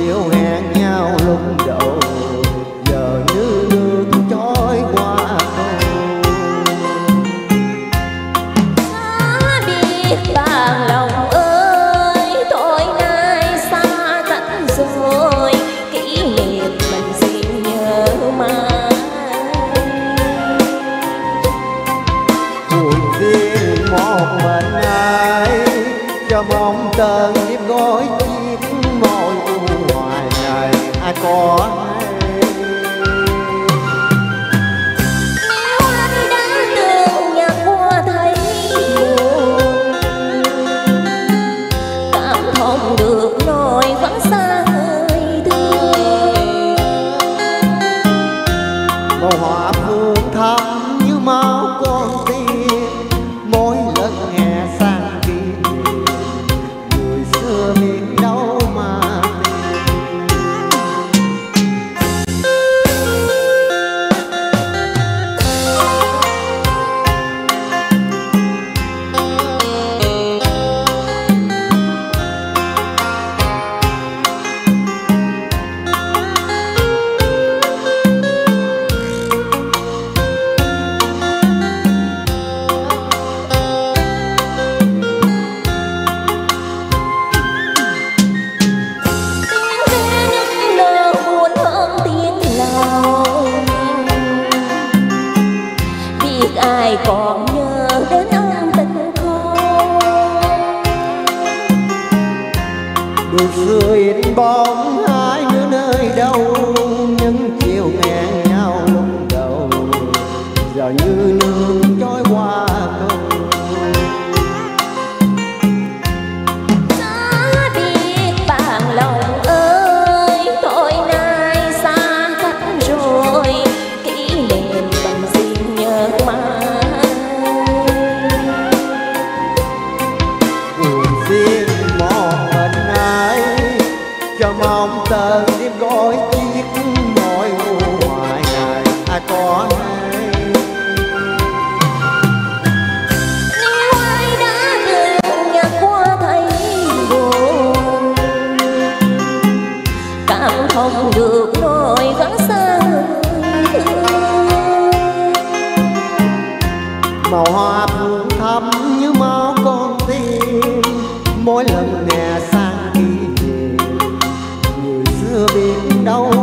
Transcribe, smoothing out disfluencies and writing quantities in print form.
chiều hẹn nhau lúc đầu, giờ như nước trôi qua cầu. Xa biết bằng lòng ơi, thôi nay xa cách rồi, kỷ niệm mình xin nhớ mãi. Buồn riêng một mình ai, cho mong tơn đêm gói chiếc môi ngoài này ai có hay. Nếu anh đã từng nhạc qua thấy buồn, cảm thông được nỗi vắng xa người thương. Màu hoa hương thắm như máu con tim, mỗi lần nghe sang kỷ niệm người xưa biết đâu mà ai còn nhớ đến ân tình không. đường xưa in bóng hai đứa nơi đâu, những chiều hẹn nhau lúc đầu, giờ như nước trôi qua cầu. Xa biết bằng lòng ơi, thôi nay xa cách rồi, kỷ niệm mình xin nhớ mãi. Buồn riêng một mình ai, cho mong tơn đêm gói chiếc môi ngoài này ai có hay. Nếu ai đã từng nhạc qua thấy buồn, cảm thông được nỗi vắng xa người thương. Màu hoa hương thắm như máu con tim, mỗi lần nghe sang kỷ niệm người xưa biết đâu